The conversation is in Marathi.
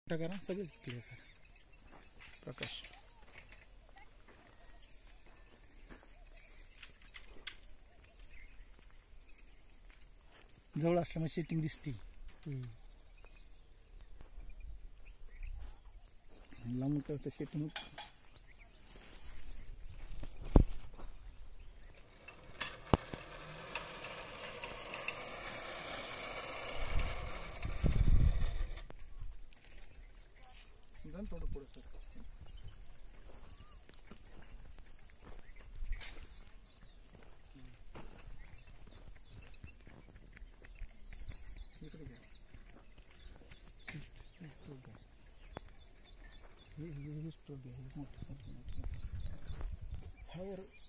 करा सगळेच क्लिअर करा. प्रकाश जवळ असल्यामुळे सेटिंग दिसते. लांबून करता सेटिंग थोडं पुढे सर. इकडे घ्या. हे मोठं